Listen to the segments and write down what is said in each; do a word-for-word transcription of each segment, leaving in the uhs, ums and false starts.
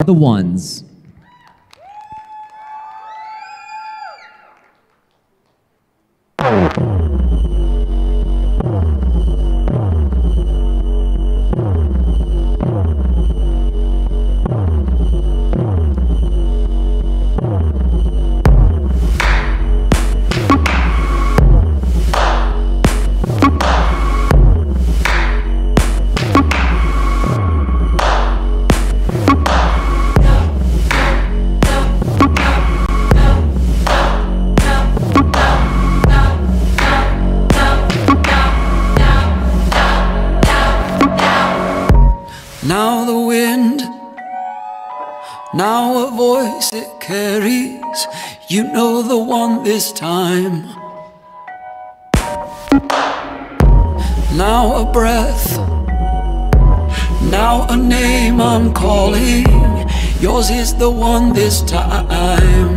The ones. Now the wind, now a voice it carries, you know the one this time. Now a breath, now a name I'm calling, yours is the one this time.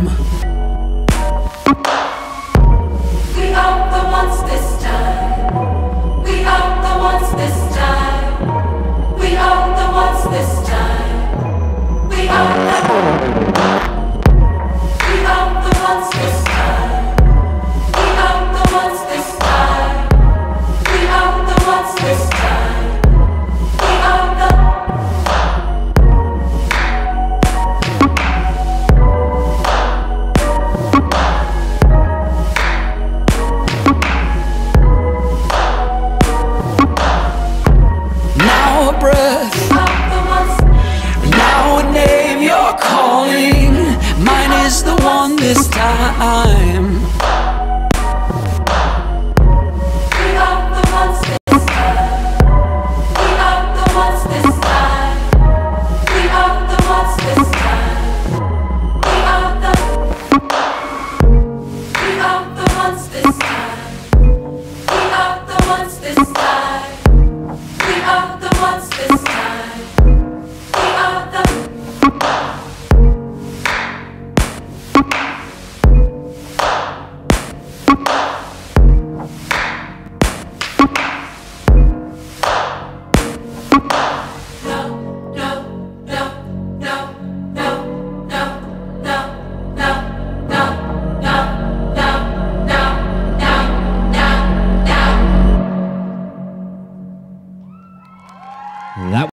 We are the ones this time. We are the ones this time. We are the ones this time. We are the We are the ones this time. We are the ones this time. We are the ones this time. We are the Now a breath, now a name you're calling, mine is the one this time.